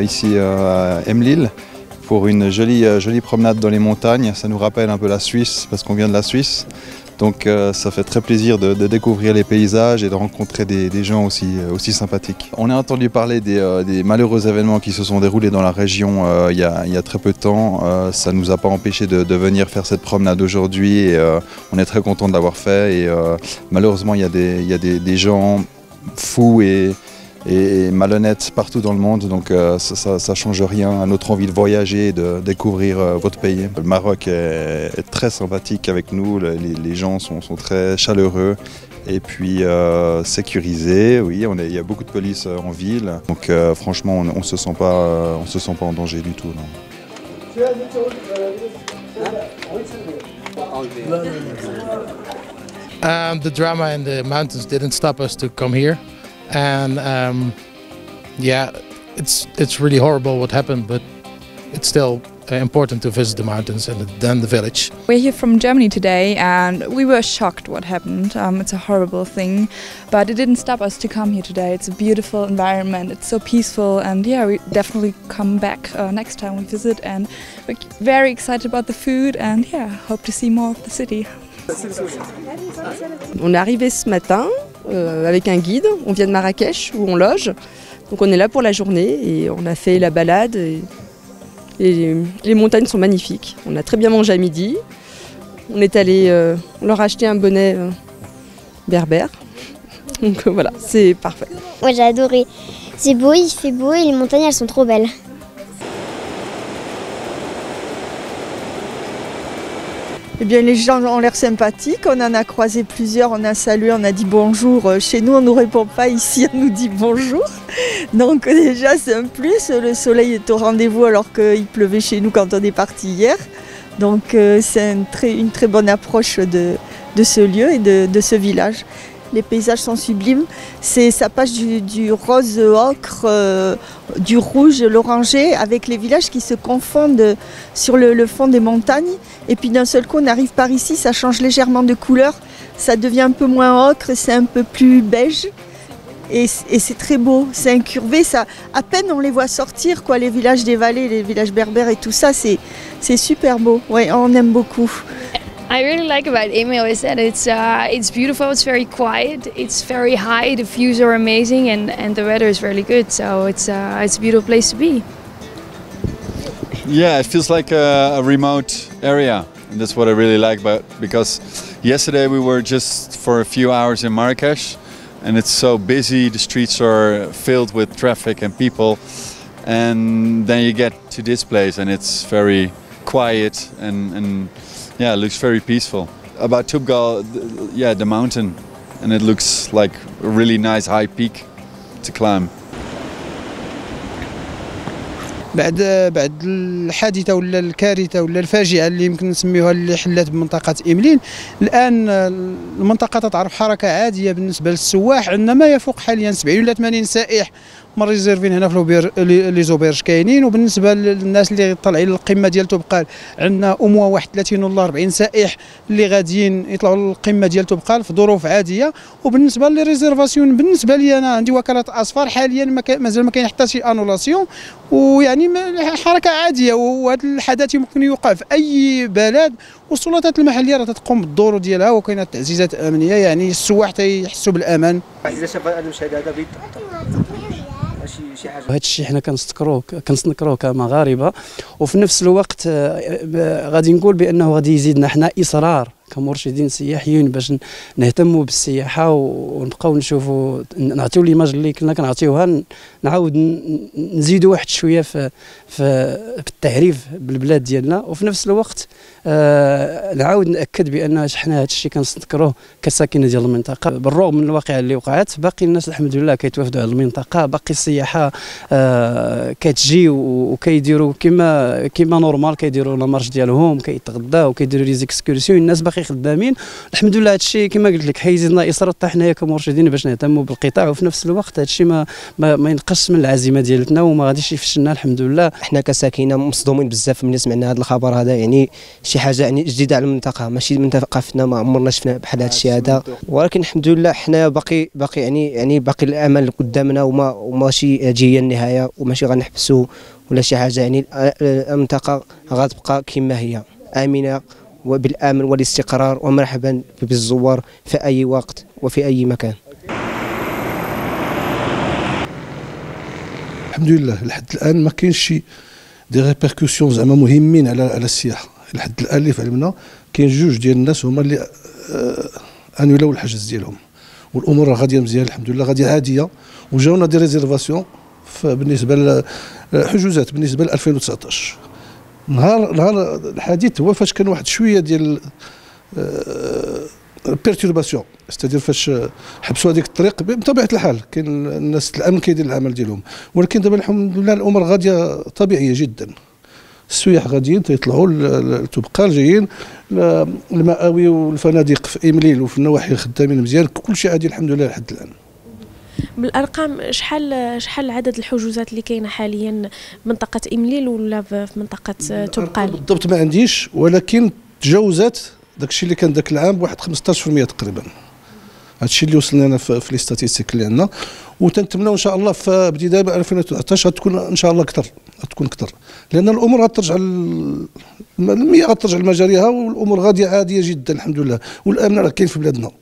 ici à Emlil pour une jolie promenade dans les montagnes. Ça nous rappelle un peu la Suisse parce qu'on vient de la Suisse. Donc ça fait très plaisir de découvrir les paysages et de rencontrer des gens aussi sympathiques. On a entendu parler des malheureux événements qui se sont déroulés dans la région il y a très peu de temps. Ça ne nous a pas empêché de venir faire cette promenade aujourd'hui et on est très content de l'avoir fait. Et malheureusement il y a des gens fous et malhonnêtes partout dans le monde, donc ça ne change rien à notre envie de voyager et de découvrir votre pays. Le Maroc est très sympathique avec nous, les gens sont très chaleureux et puis sécurisés. Oui, il y a beaucoup de police en ville, donc franchement on ne se sent pas en danger du tout. Non. The drama in the mountains didn't stop us to come here. And yeah, it's really horrible what happened, but it's still important to visit the mountains and then the village. We're here from Germany today and we were shocked what happened. It's a horrible thing, but it didn't stop us to come here today. It's a beautiful environment, it's so peaceful, and yeah, we definitely come back next time we visit, and we're very excited about the food and yeah, hope to see more of the city. On est arrivé ce matin avec un guide, on vient de Marrakech où on loge, donc on est là pour la journée et on a fait la balade et les montagnes sont magnifiques. On a très bien mangé à midi, on est allé, on leur a acheté un bonnet berbère, donc voilà, c'est parfait. Moi j'ai adoré, c'est beau, il fait beau et les montagnes elles sont trop belles. Eh bien, les gens ont l'air sympathiques, on en a croisé plusieurs, on a salué, on a dit bonjour. Chez nous, on ne nous répond pas, ici, on nous dit bonjour. Donc déjà, c'est un plus. Le soleil est au rendez-vous alors qu'il pleuvait chez nous quand on est parti hier. Donc c'est une très bonne approche de ce lieu et de ce village. Les paysages sont sublimes, ça passe du rose ocre, du rouge, l'orangé, avec les villages qui se confondent sur le fond des montagnes. Et puis d'un seul coup, on arrive par ici, ça change légèrement de couleur, ça devient un peu moins ocre, c'est un peu plus beige. Et c'est très beau, c'est incurvé, ça, à peine on les voit sortir, quoi, les villages des vallées, les villages berbères et tout ça, c'est super beau, ouais, on aime beaucoup. I really like about Emil is that it's beautiful, it's very quiet, it's very high, the views are amazing and the weather is really good, so it's a beautiful place to be. Yeah, it feels like a remote area, and that's what I really like about, because yesterday we were just for a few hours in Marrakesh and it's so busy, the streets are filled with traffic and people, and then you get to this place and it's very quiet and yeah, it looks very peaceful. About Toubgal, yeah, the mountain, and it looks like a really nice high peak to climb. بعد الحادثة ولا الكارثة ولا الفاجعة اللي يمكن نسميوها اللي حلت بمنطقة إمليل، الآن المنطقة تتعرف حركة عادية بالنسبة للسواح. عندنا ما يفوق حاليا 70 ولا 80 سائح مريزيرفين هنا في لي زوبيرج كاينين. وبالنسبة للناس اللي طالعين للقمة ديال توبقال عندنا أموا 31 ولا 40 سائح اللي غاديين يطلعوا للقمة ديال توبقال في ظروف عادية. وبالنسبة للريزيرفاسيون بالنسبة لي أنا عندي وكالة أصفار حاليا مازال ما كاين حتى شي أنولاسيون، ويعني حركة عادية. وهذا الحدث يمكن يوقع في أي بلد، والسلطات المحلية راه تقوم بالدور ديالها وكاينه تعزيزات أمنية، يعني السواح تيحسوا بالأمان. إذا شاف هذا المشهد هذا شي حاجه. هذا الشيء حنا كنستنكروه كمغاربه، وفي نفس الوقت غادي نقول بانه غادي يزيدنا حنا اصرار كمرشدين سياحيين باش نهتموا بالسياحه ونبقاو نشوفوا نعطيو ليماج اللي كنا كنعطيوها، نعاود نزيدوا واحد شويه في التعريف بالبلاد ديالنا، وفي نفس الوقت نعاود ناكد بان حنا هذا الشيء كنستنكروه كساكنه ديال المنطقه. بالرغم من الواقعه اللي وقعت، باقي الناس الحمد لله كيتوافدوا على المنطقه، باقي السياحه كتجي وكيديروا كما نورمال، كيديروا لا مارش ديالهم، كيتغداو، كيديروا لي زيكسكورسيون. الناس باقي باقي خدامين. الحمد لله هذا الشيء كما قلت لك حيزيدنا اصرار حتى حنايا كمرشدين باش نهتموا بالقطاع، وفي نفس الوقت هذا الشيء ما ينقص من العزيمه ديالتنا وما غاديش يفشلنا الحمد لله. احنا كساكنه مصدومين بزاف ملي سمعنا هذا الخبر هذا، يعني شي حاجه يعني جديده على المنطقه، ماشي من ثقافتنا، ما عمرنا شفنا بحال هذا الشيء هذا، ولكن الحمد لله حنا باقي يعني باقي الامل قدامنا وماشي هي النهايه وماشي غنحبسوا ولا شي حاجه. يعني المنطقه غتبقى كما هي امنه وبالامن والاستقرار، ومرحبا بالزوار في اي وقت وفي اي مكان. الحمد لله لحد الان ما كاينش شي دي ريبركسيون زعما مهمين على السياحه. لحد الان اللي في علمنا كاين جوج ديال الناس هما اللي انولاو الحجز ديالهم، والامور غاديه مزيان الحمد لله، غاديه عاديه، وجاونا دي ريزيرفاسيون بالنسبه للحجوزات بالنسبه ل 2019. نهار الحديث هو فاش كان واحد شويه ديال بيرتورباسيون، استدير فاش حبسوا هذيك الطريق بطبيعه الحال كاين الناس الامن كيدير العمل ديالهم، ولكن دابا الحمد لله الامور غاديه طبيعيه جدا. السياح غاديين تيطلعوا التبقال جايين، المآوي والفنادق في إمليل وفي النواحي خدامين مزيان، كل شيء عادي الحمد لله لحد الان. بالارقام شحال عدد الحجوزات اللي كاينه حاليا منطقه إمليل ولا في منطقه تبقال؟ بالضبط ما عنديش، ولكن تجاوزات داكشي اللي كان ذاك العام بواحد 15% تقريبا. هادشي اللي وصلنا لنا في لي ستاتيستيك اللي عندنا، وتنتمناو ان شاء الله في بدايه 2019 غتكون ان شاء الله اكثر، غتكون اكثر، لان الامور غترجع المياه غترجع لمجاريها، والامور غاديه عاديه جدا الحمد لله، والامن راه كاين في بلادنا.